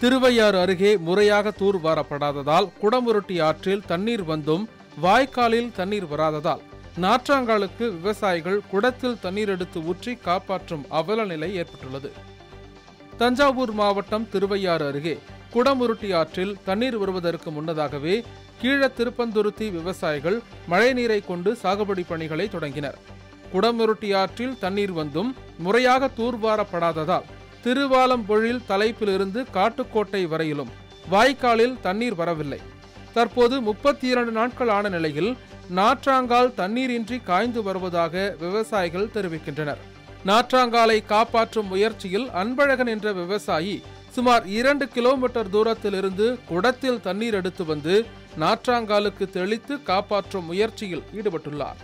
திருவையாறு அருகே முறையாக தூர்வாரப்படாததால் குடமுருட்டி ஆற்றில் தண்ணீர் வந்தும் வாய்க்காலில் தண்ணீர் வராததால் நாற்றாங்காலுக்கு விவசாயிகள் குடத்தில் தண்ணீர் எடுத்து ஊற்றி காப்பாற்றும் அவல நிலை ஏற்பட்டுள்ளது. தஞ்சாவூர் மாவட்டம் திருவையாறு அருகே குடமுருட்டி ஆற்றில் தண்ணீர் வருவதற்கு முன்னதாகவே கீழத்திருப்பந்துருத்தி விவசாயிகள் மழைநீரை கொண்டு சாகுபடி பணிகளை தொடங்கினர். குடமுருட்டி ஆற்றில் தண்ணீர் வந்தும் முறையாக தூர்வாரப்படாததால் திருவாலம்பொழில் தலைப்பிலிருந்து காட்டுக்கோட்டை வரையிலும் வாய்க்காலில் தண்ணீர் வரவில்லை. தற்போது 32 நாட்கள் ஆன நிலையில் நாற்றாங்கால் தண்ணீரின்றி காய்ந்து வருவதாக விவசாயிகள் தெரிவிக்கின்றனர். நாற்றாங்காலை காப்பாற்றும் முயற்சியில் அன்பழகன் என்ற விவசாயி சுமார் 2 கிலோமீட்டர் தூரத்தில் இருந்து குடத்தில் தண்ணீர் எடுத்து வந்து நாற்றாங்காலுக்கு தெளித்து காப்பாற்றும் முயற்சியில் ஈடுபட்டுள்ளார்.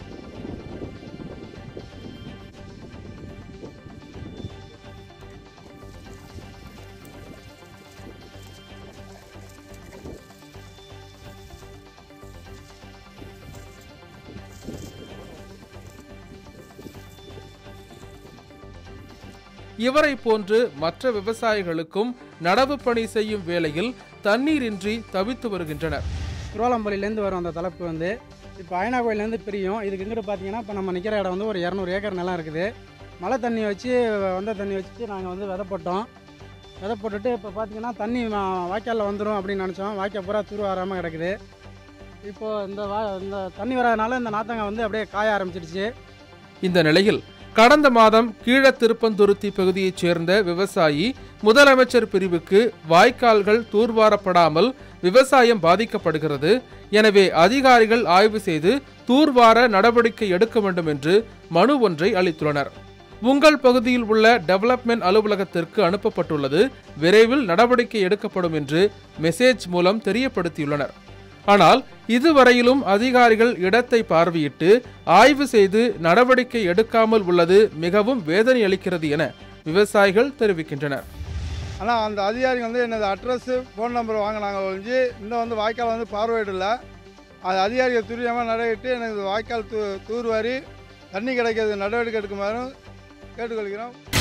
இவரை போன்று மற்ற விவசாயிகளுக்கும் நடவு பணி செய்யும் வேளையில் தண்ணீரின்றி தவித்து வருகின்றனர். திருவாலம்பள்ளியிலேருந்து வரும் அந்த தலைப்பு இப்போ ஐனா கோயிலேருந்து பிரியும். இதுக்கு இங்கிட்டு பார்த்தீங்கன்னா இப்போ நம்ம நிற்கிற இடம் ஒரு 200 ஏக்கர் நிலம் இருக்குது. மழை தண்ணி வச்சு வந்த தண்ணி வச்சுட்டு நாங்கள் விதை போட்டோம். விதை போட்டுட்டு இப்போ பார்த்தீங்கன்னா தண்ணி வாய்க்காலில் வந்துடும் அப்படின்னு நினச்சோம். வாய்க்கால் பூரா தூர் வராமல் கிடக்குது. இப்போது இந்த தண்ணி வராதனால இந்த நாத்தங்காய் அப்படியே காய ஆரம்பிச்சிடுச்சு. இந்த நிலையில் கடந்த மாதம் கீழத்திருப்பந்துருத்தி பகுதியைச் சேர்ந்த விவசாயி முதலமைச்சர் பிரிவுக்கு வாய்க்கால்கள் தூர்வாரப்படாமல் விவசாயம் பாதிக்கப்படுகிறது, எனவே அதிகாரிகள் ஆய்வு செய்து தூர்வார நடவடிக்கை எடுக்க வேண்டும் என்று மனு ஒன்றை அளித்துள்ளனர். உங்கள் பகுதியில் உள்ள டெவலப்மெண்ட் அலுவலகத்திற்கு அனுப்பப்பட்டுள்ளது, விரைவில் நடவடிக்கை எடுக்கப்படும் என்று மெசேஜ் மூலம் தெரியப்படுத்தியுள்ளனர். ஆனால் இதுவரையிலும் அதிகாரிகள் இடத்தை பார்வையிட்டு ஆய்வு செய்து நடவடிக்கை எடுக்காமல் உள்ளது மிகவும் வேதனை அளிக்கிறது என விவசாயிகள் தெரிவிக்கின்றனர். ஆனால் அந்த அதிகாரிகள் எனது அட்ரஸ் ஃபோன் நம்பர் வாங்கினாங்க ஒழிஞ்சு இன்னும் வாய்க்கால் பார்வையிடல. அது அதிகாரிகள் துரிதமாக நடவடிக்கை எனக்கு வாய்க்கால் தூர்வாரி தண்ணி கிடைக்கிறது நடவடிக்கை எடுக்குமாறும் கேட்டுக்கொள்கிறோம்.